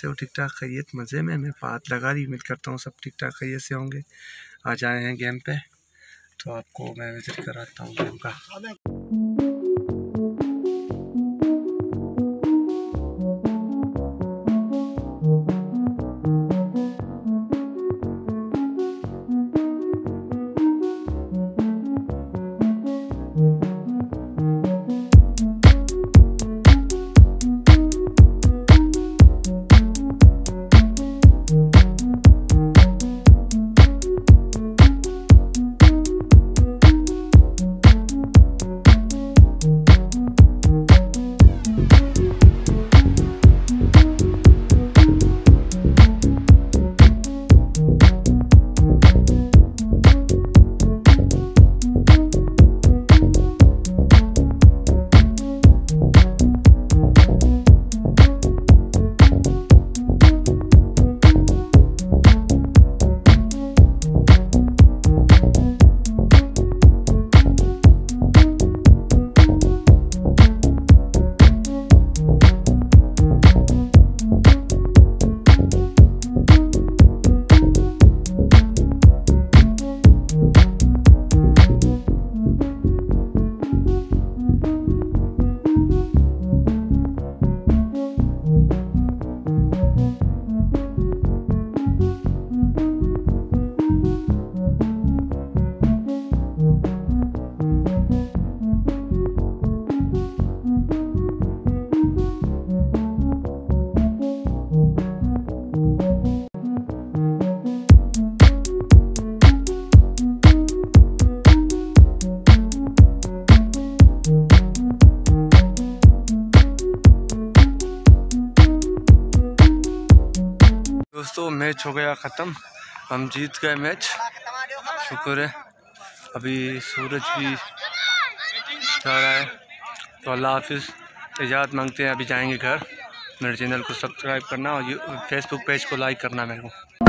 कैसे हो? ठीक ठाक, खैरियत, मज़े में? मैं बात लगा रही, उम्मीद करता हूँ सब ठीक ठाक खैरियत से होंगे। आज आए हैं गेम पे, तो आपको मैं विज़िट कराता हूँ गेम का। दोस्तों मैच हो गया ख़त्म, हम जीत गए मैच, शुक्र है। अभी सूरज भी जा रहा है, तो अल्लाह हाफिज़, इजाज़त मांगते हैं, अभी जाएंगे घर। मेरे चैनल को सब्सक्राइब करना और फेसबुक पेज को लाइक करना मेरे को।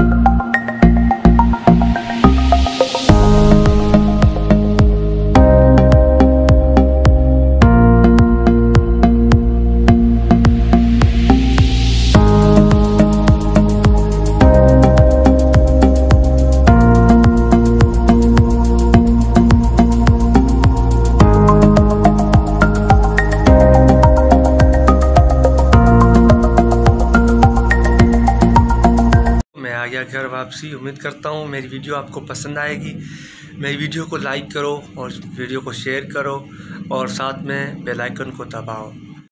घर वापसी। उम्मीद करता हूँ मेरी वीडियो आपको पसंद आएगी। मेरी वीडियो को लाइक करो और वीडियो को शेयर करो और साथ में बेल आइकन को दबाओ।